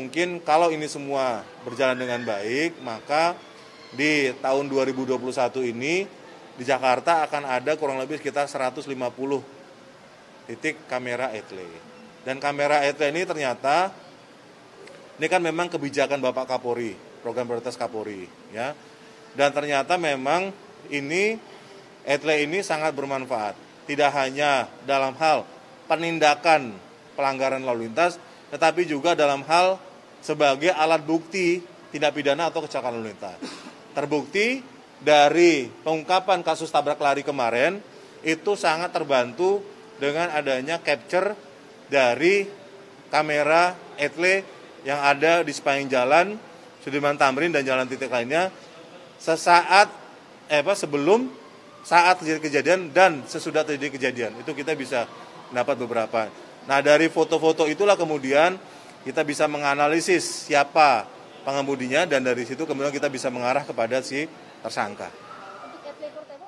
mungkin kalau ini semua berjalan dengan baik, maka di tahun 2021 ini di Jakarta akan ada kurang lebih sekitar 150 titik kamera etle. Dan kamera etle ini ternyata ini kan memang kebijakan Bapak Kapolri, program prioritas Kapolri, ya. Dan ternyata memang ini etle ini sangat bermanfaat. Tidak hanya dalam hal penindakan pelanggaran lalu lintas, tetapi juga dalam hal sebagai alat bukti tindak pidana atau kecelakaan lalu lintas. Terbukti dari pengungkapan kasus tabrak lari kemarin itu sangat terbantu dengan adanya capture dari kamera etle yang ada di sepanjang jalan Sudirman Tamrin dan jalan titik lainnya sesaat sebelum saat terjadi kejadian dan sesudah terjadi kejadian. Itu kita bisa dapat beberapa. Nah, dari foto-foto itulah kemudian kita bisa menganalisis siapa pengemudinya dan dari situ kemudian kita bisa mengarah kepada si tersangka. Untuk etle